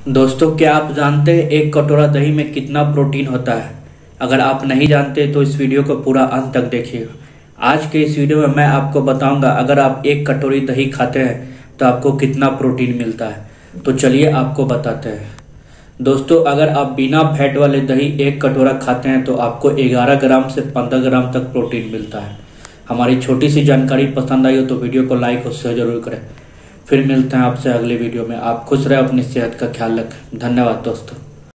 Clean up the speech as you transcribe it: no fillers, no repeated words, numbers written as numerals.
दोस्तों, क्या आप जानते हैं एक कटोरा दही में कितना प्रोटीन होता है? अगर आप नहीं जानते तो इस वीडियो को पूरा अंत तक देखिएगा। आज के इस वीडियो में मैं आपको बताऊंगा अगर आप एक कटोरी दही खाते हैं तो आपको कितना प्रोटीन मिलता है। तो चलिए आपको बताते हैं। दोस्तों, अगर आप बिना फैट वाले दही एक कटोरा खाते हैं तो आपको 11 ग्राम से 15 ग्राम तक प्रोटीन मिलता है। हमारी छोटी सी जानकारी पसंद आई हो तो वीडियो को लाइक और शेयर जरूर करें। फिर मिलते हैं आपसे अगले वीडियो में। आप खुश रहे, अपनी सेहत का ख्याल रखें। धन्यवाद दोस्तों।